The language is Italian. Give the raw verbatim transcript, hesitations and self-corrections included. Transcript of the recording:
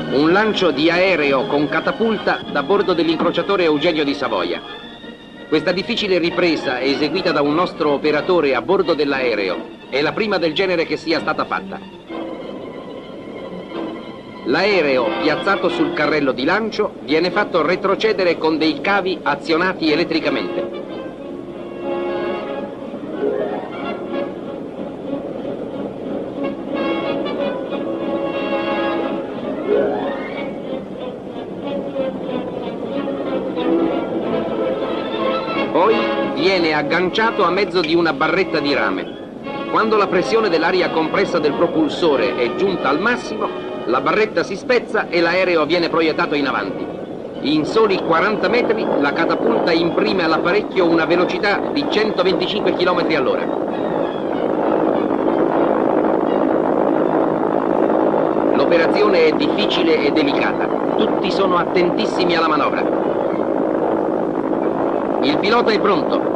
Un lancio di aereo con catapulta da bordo dell'incrociatore Eugenio di Savoia. Questa difficile ripresa, eseguita da un nostro operatore a bordo dell'aereo, è la prima del genere che sia stata fatta. L'aereo, piazzato sul carrello di lancio, viene fatto retrocedere con dei cavi azionati elettricamente. Poi viene agganciato a mezzo di una barretta di rame. Quando la pressione dell'aria compressa del propulsore è giunta al massimo, la barretta si spezza e l'aereo viene proiettato in avanti. In soli quaranta metri la catapulta imprime all'apparecchio una velocità di centoventicinque chilometri all'ora. L'operazione è difficile e delicata. Tutti sono attentissimi alla manovra. Il pilota è pronto.